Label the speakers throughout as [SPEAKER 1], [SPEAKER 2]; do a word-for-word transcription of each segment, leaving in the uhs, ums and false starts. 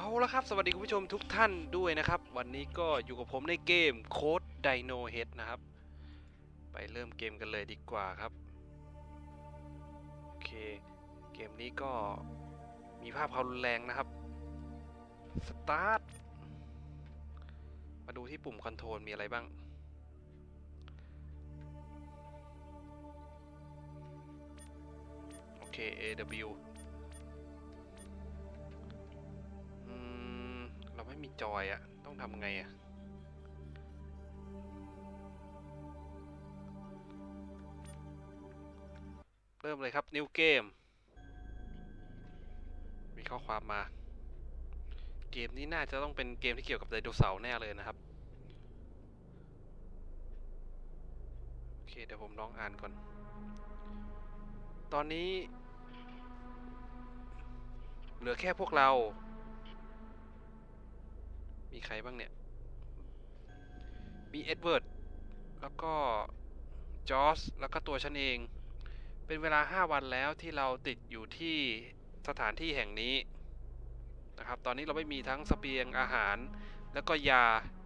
[SPEAKER 1] ละครับสวัสดีคุณผู้ชมทุกท่านด้วยนะครับวันนี้ก็อยู่กับผมในเกม Code Dino Head นะครับไปเริ่มเกมกันเลยดีกว่าครับโอเคเกมนี้ก็มีภาพความรุนแรงนะครับ Start มาดูที่ปุ่มคอนโทรลมีอะไรบ้างโอเค เอ ดับเบิลยู อืมเราไม่มีจอยอะต้องทำไงอะเริ่มเลยครับ New Game มีข้อความมาเกมนี้น่าจะต้องเป็นเกมที่เกี่ยวกับไดโนเสาร์แน่เลยนะครับโอเคเดี๋ยวผมลองอ่านก่อนตอนนี้เหลือแค่พวกเรามีใครบ้างเนี่ยมีเอ็ดเวิร์ดแล้วก็จอร์จแล้วก็ตัวฉันเองเป็นเวลาห้าวันแล้วที่เราติดอยู่ที่สถานที่แห่งนี้นะครับตอนนี้เราไม่มีทั้งเสบียงอาหารแล้วก็ยา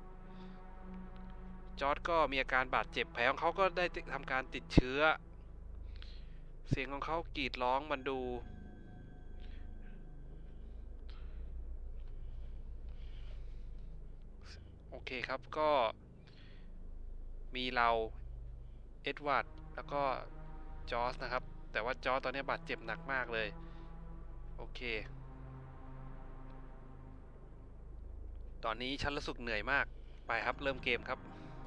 [SPEAKER 1] จอร์จก็มีอาการบาดเจ็บแผลของเขาก็ได้ทำการติดเชื้อเสียงของเขากรีดร้องมันดูโอเคครับก็มีเราเอ็ดวาร์ดแล้วก็จอร์จนะครับแต่ว่าจอร์จตอนนี้บาดเจ็บหนักมากเลยโอเคตอนนี้ฉันรู้สึกเหนื่อยมากไปครับเริ่มเกมครับ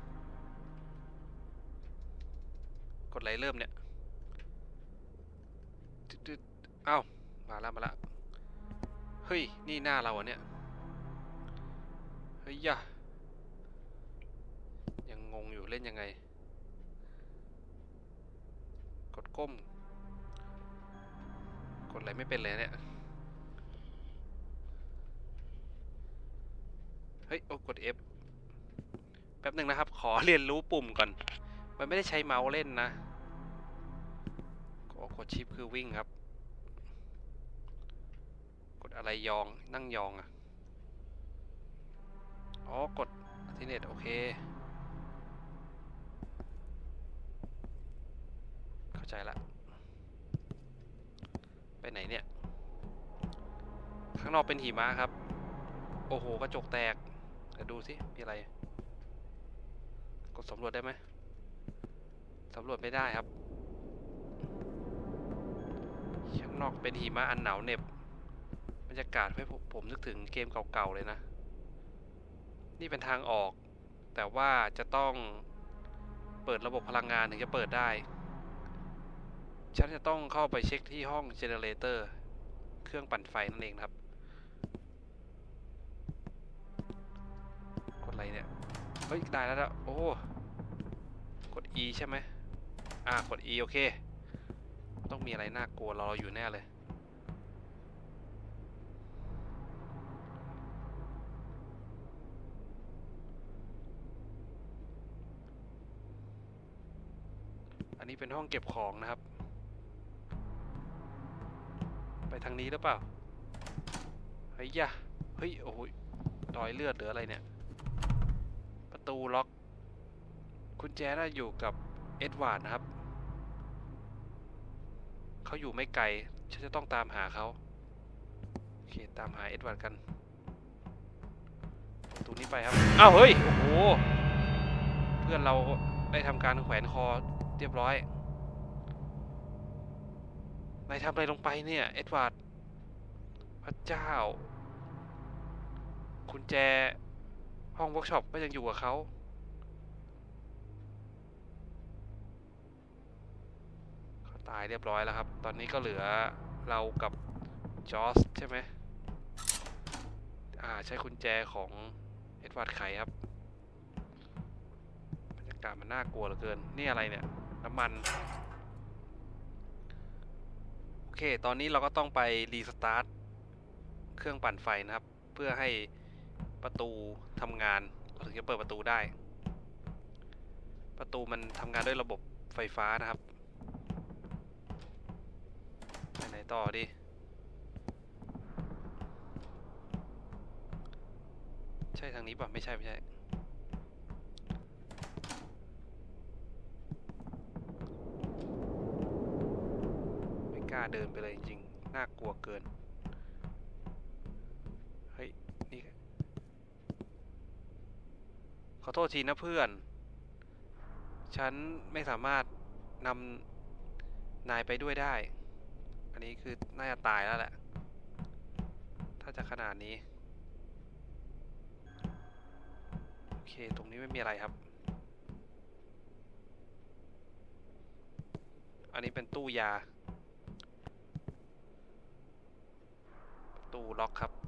[SPEAKER 1] กดไลค์เริ่มเนี่ยเอ้ามาแล้วมาแล้วเฮ้ยนี่หน้าเราอ่ะเนี่ยเฮ้ยยะยังงงอยู่เล่นยังไงกดก้มกดอะไรไม่เป็นเลยเนี่ยเฮ้ยโอ้กด F แป๊บหนึ่งนะครับขอเรียนรู้ปุ่มก่อนมันไม่ได้ใช้เมาส์เล่นนะกดชิปคือวิ่งครับกดอะไรยองนั่งยองอ่ะอ๋อกดทีเน็ตโอเคเข้าใจละไปไหนเนี่ยข้างนอกเป็นหิมะครับโอ้โหกระจกแตกเดี๋ยวดูสิมีอะไรกดสำรวจได้ไหมสำรวจไม่ได้ครับข้างนอกเป็นหิมะอันหนาวเหน็บบรรยากาศให้ผมนึกถึงเกมเก่าๆเลยนะนี่เป็นทางออกแต่ว่าจะต้องเปิดระบบพลังงานถึงจะเปิดได้ฉันจะต้องเข้าไปเช็คที่ห้องเจเนเรเตอร์เครื่องปั่นไฟนั่นเองครับกดอะไรเนี่ยเฮ้ยได้แล้วโอ้กด E ใช่ไหมอ่ากด E โอเคต้องมีอะไรน่ากลัวรออยู่แน่เลยอันนี้เป็นห้องเก็บของนะครับไปทางนี้หรือเปล่าเฮ้ยยะเฮ้ยโอ้ยรอยเลือดหรืออะไรเนี่ยประตูล็อกกุญแจน่าอยู่กับเอ็ดวาร์ดนะครับเขาอยู่ไม่ไกลฉันจะต้องตามหาเขาโอเคตามหาเอ็ดวาร์ดกันประตูนี้ไปครับอ้าวเฮ้ยโอ้โหเพื่อนเราได้ทำการแขวนคอเรียบร้อยนายทำอะไรลงไปเนี่ยเอ็ดวาร์ดพระเจ้ากุญแจห้องเวิร์กช็อปก็ยังอยู่กับเขาเขาตายเรียบร้อยแล้วครับตอนนี้ก็เหลือเรากับจอร์จใช่ไหมอ่าใช้กุญแจของเอ็ดวาร์ดไขครับบรรยากาศมันน่ากลัวเหลือเกินนี่อะไรเนี่ยน้ำมันโอเคตอนนี้เราก็ต้องไปรีสตาร์ทเครื่องปั่นไฟนะครับเพื่อให้ประตูทำงานเราถึงจะเปิดประตูได้ประตูมันทำงานด้วยระบบไฟฟ้านะครับไปไหนต่อดีใช่ทางนี้ป่ะไม่ใช่ไม่ใช่ไม่กล้าเดินไปเลยจริงๆน่ากลัวเกินเฮ้ยนี่ขอโทษทีนะเพื่อนฉันไม่สามารถนำนายไปด้วยได้อันนี้คือน่าจะตายแล้วแหละถ้าจะขนาดนี้โอเคตรงนี้ไม่มีอะไรครับอันนี้เป็นตู้ยาตู้ล็อกครับ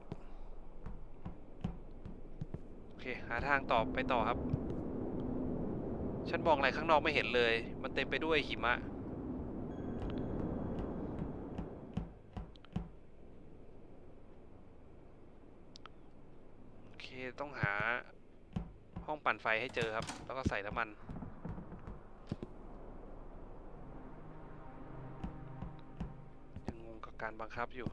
[SPEAKER 1] โอเคหาทางต่อไปต่อครับฉันมองอะไรข้างนอกไม่เห็นเลยมันเต็มไปด้วยหิมะโอเคต้องหาห้องปั่นไฟให้เจอครับแล้วก็ใส่น้ำมันยังงงกับการบังคับอยู่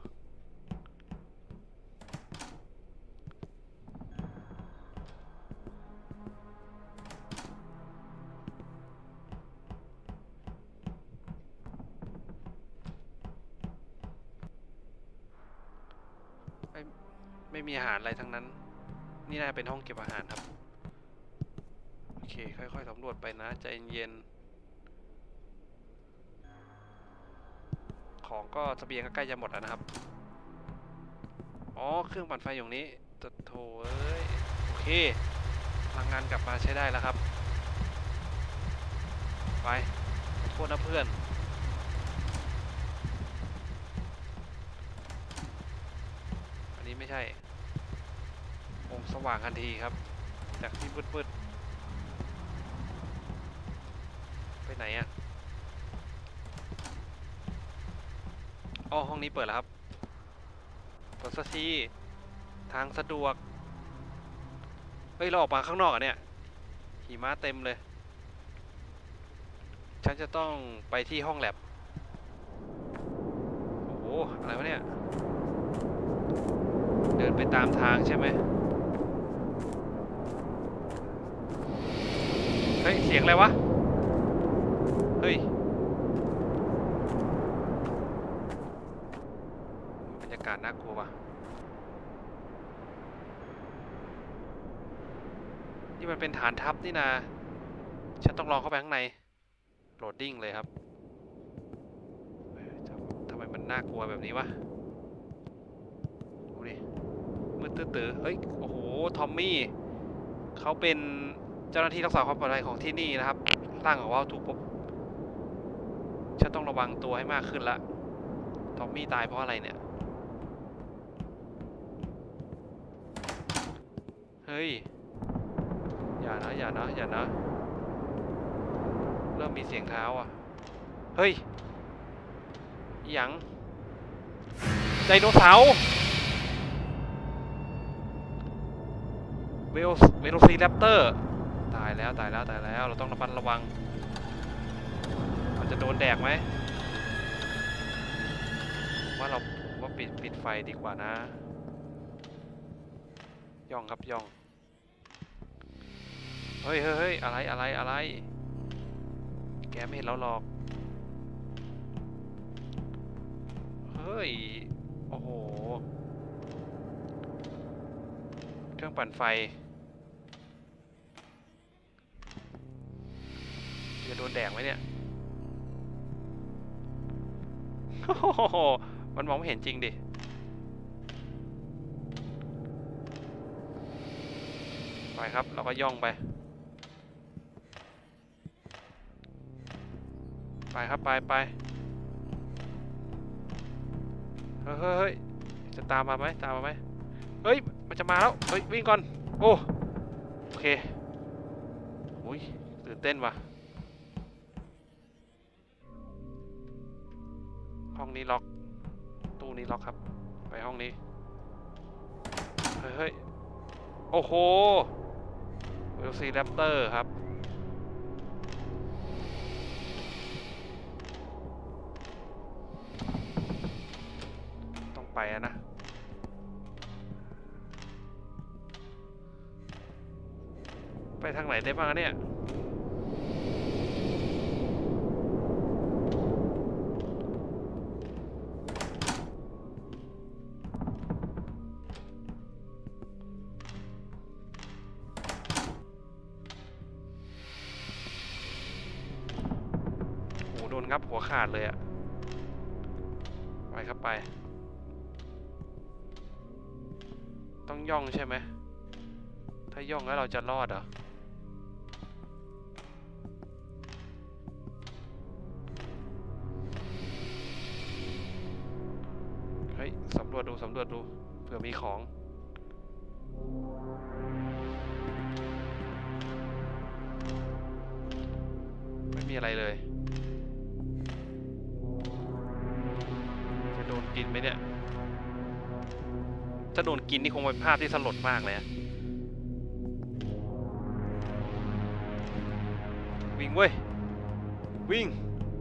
[SPEAKER 1] ไม่ไม่มีอาหารอะไรทั้งนั้นนี่น่าเป็นห้องเก็บอาหารครับโอเคค่อยๆสำรวจไปนะใจเย็นของก็เสบียงก็ใกล้จะหมดแล้วนะครับอ๋อเครื่องปั่นไฟอย่างนี้จะโถเอ้ยโอเคพลังงานกลับมาใช้ได้แล้วครับไปขอโทษนะเพื่อนอันนี้ไม่ใช่องค์สว่างทันทีครับจากที่มืดๆไปไหนอะอ๋อห้องนี้เปิดแล้วครับเปิดสักทีทางสะดวกเฮ้ยเราออกมาข้างนอกอ่ะเนี่ยหิมะเต็มเลยฉันจะต้องไปที่ห้องแลบโอ้โหอะไรวะเนี่ยเดินไปตามทางใช่ไหมเฮ้ยเสียงอะไรวะเฮ้ยบรรยากาศน่ากลัวว่ะนี่มันเป็นฐานทัพนี่นาฉันต้องลองเข้าไปข้างในโหลดดิ้งเลยครับทำไมมันน่ากลัวแบบนี้วะดูดิมืดตื้อๆเฮ้ยโอ้โหทอมมี่เขาเป็นเจ้าหน้าที่รักษาความปลอดภัยของที่นี่นะครับร่างของว่าถูกพบฉันต้องระวังตัวให้มากขึ้นละทอมมี่ตายเพราะอะไรเนี่ยเฮ้ยอย่านะอย่านะอย่านะเริ่มมีเสียงเท้าอ่ะเฮ้ยหยังไดโนเสาร์เวลเวโรซีแรปเตอร์ตายแล้วตายแล้วตายแล้วเราต้องระมัดระวังมันจะโดนแดกไหมว่าเราว่าปิดปิดไฟดีกว่านะย่องครับย่องเฮ้ยเฮ้ยเฮ้ยอะไรอะไรอะไรแกไม่เห็นเราหรอกเฮ้ยโอ้โหเครื่องปั่นไฟจะโดนแดกไหมเนี่ยโอ้โหมันมองไม่เห็นจริงดิไปครับเราก็ย่องไปไปครับไปไปเฮ้ยเฮ้ยจะตามมาไหมตามมาไหมเฮ้ยมันจะมาแล้วเฮ้ยวิ่งก่อนโอ้โอเคอุ้ยตื่นเต้นว่ะห้องนี้ล็อกตู้นี้ล็อกครับไปห้องนี้เฮ้ยเฮ้ยโอ้โหเวลซีแรปเตอร์ครับต้องไปนะทางไหนได้บ้างเนี่ยโหโดนงับหัวขาดเลยอะไปครับไปต้องย่องใช่ไหมถ้าย่องแล้วเราจะรอดเหรอเฮ้ยสำรวจดูสำรวจดูเผื่อมีของไม่มีอะไรเลยจะโดนกินไหมเนี่ยถ้าโดนกินนี่คงเป็นภาพที่สลดมากเลยอะวิ่งเว้ยวิ่ง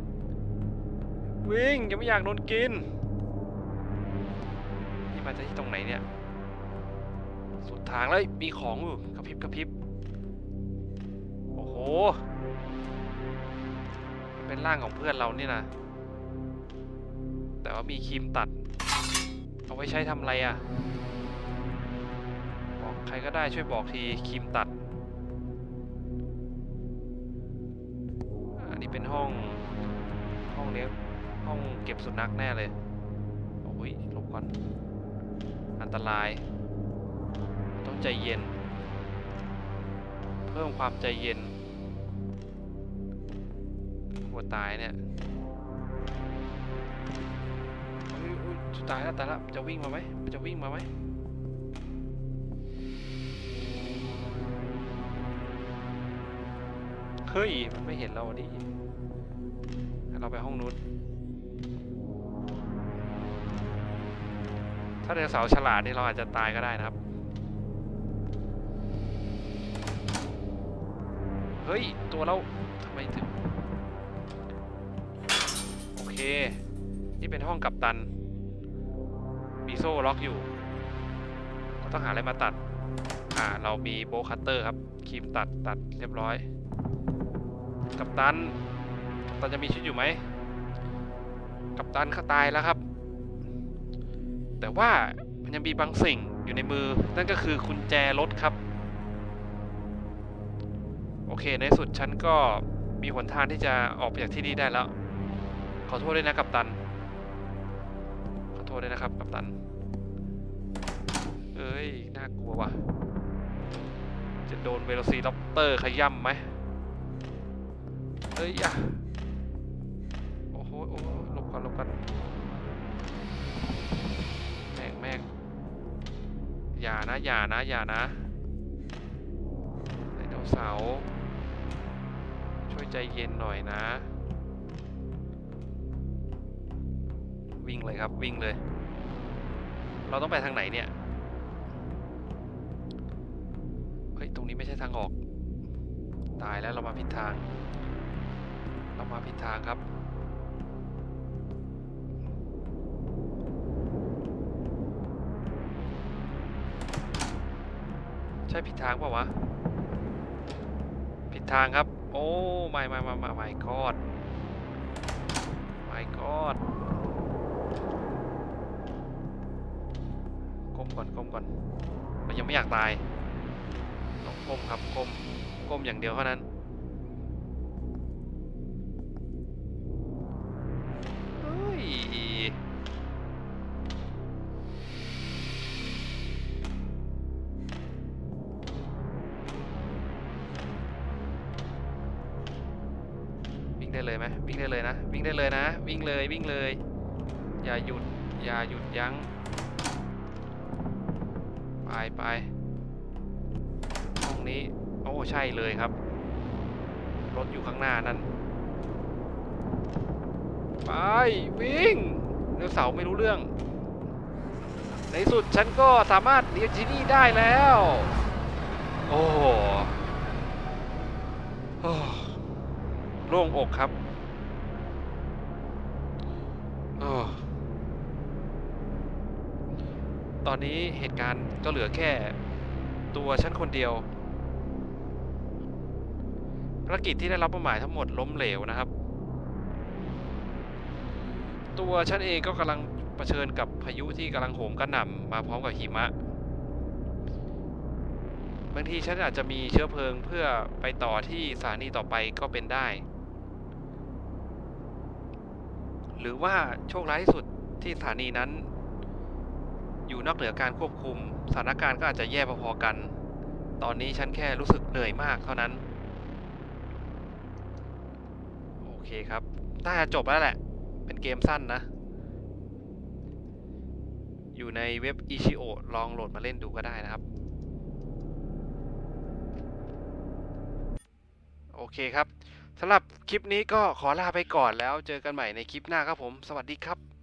[SPEAKER 1] วิ่งยังไม่อยากโดนกินนี่มาจากที่ตรงไหนเนี่ยสุดทางแล้วมีของอยู่กระพริบกระพริบโอ้โหเป็นร่างของเพื่อนเรานี่นะแต่ว่ามีครีมตัดเอาไว้ใช้ทำอะไรอ่ะบอกใครก็ได้ช่วยบอกทีครีมตัดอันนี้เป็นห้องห้องเลี้ยงห้องเก็บสุนัขแน่เลยโอ้ยหลบก่อนอันตรายต้องใจเย็นเพิ่มความใจเย็นกลัวตายเนี่ยตายแล้วตายแล้วจะวิ่งมาไหมมันจะวิ่งมาไหมเฮ้ยมันไม่เห็นเราดิเราไปห้องนู้นถ้าไดโนเสาร์ฉลาดนี่เราอาจจะตายก็ได้นะครับเฮ้ยตัวเราทำไมถึงโอเคนี่เป็นห้องกัปตันมีโซ่ล็อกอยู่เราต้องหาอะไรมาตัดอ่าเรามีโบว์คัตเตอร์ครับครีมตัดตัดเรียบร้อยกัปตันกัปตันจะมีชีวิตอยู่ไหมกัปตันเขาตายแล้วครับแต่ว่ามันยังมีบางสิ่งอยู่ในมือนั่นก็คือกุญแจรถครับโอเคในสุดฉันก็มีหนทางที่จะออกไปจากที่นี่ได้แล้วขอโทษด้วยนะกัปตันขอโทษด้วยนะครับกัปตันเอ้ยน่ากลัวว่ะจะโดนเวโรซีรัปเตอร์ขย่ำไหมเอ้ยอ่ะโอ้โหโอ้โหหลบก่อนหลบก่อนแม่งแม่งอย่านะอย่านะอย่านะไดโนเสาร์ช่วยใจเย็นหน่อยนะวิ่งเลยครับวิ่งเลยเราต้องไปทางไหนเนี่ยเฮ้ยตรงนี้ไม่ใช่ทางออกตายแล้วเรามาผิดทางเรามาผิดทางครับใช่ผิดทางเปล่าวะผิดทางครับโอ้ไม่ไม่ไม่ไม่ไม่กอดไม่กอดก้มก่อนก้มก่อนมันยังไม่อยากตายต้องก้มครับก้มก้มอย่างเดียวเท่านั้นเฮ้ยวิ่งได้เลยไหมวิ่งได้เลยนะวิ่งได้เลยนะวิ่งเลยวิ่งเลยอย่าหยุดอย่าหยุดยั้งไปไปห้องนี้โอ้ใช่เลยครับรถอยู่ข้างหน้านั่นไปวิ่งไดโนเสาร์ไม่รู้เรื่องในสุดฉันก็สามารถเรียนที่นี่ได้แล้วโอ้โหโล่งอกครับตอนนี้เหตุการณ์ก็เหลือแค่ตัวฉันคนเดียวภารกิจที่ได้รับมอบหมายทั้งหมดล้มเหลวนะครับตัวฉันเองก็กำลังเผชิญกับพายุที่กำลังโหมกระหน่ำมาพร้อมกับหิมะบางทีฉันอาจจะมีเชื้อเพลิงเพื่อไปต่อที่สถานีต่อไปก็เป็นได้หรือว่าโชคร้ายที่สุดที่สถานีนั้นอยู่นอกเหนือการควบคุมสถานการณ์ก็อาจจะแย่พอๆกันตอนนี้ฉันแค่รู้สึกเหนื่อยมากเท่านั้นโอเคครับน่าจะจบแล้วแหละเป็นเกมสั้นนะอยู่ในเว็บ อิชิโอ ลองโหลดมาเล่นดูก็ได้นะครับโอเคครับสำหรับคลิปนี้ก็ขอลาไปก่อนแล้วเจอกันใหม่ในคลิปหน้าครับผมสวัสดีครับ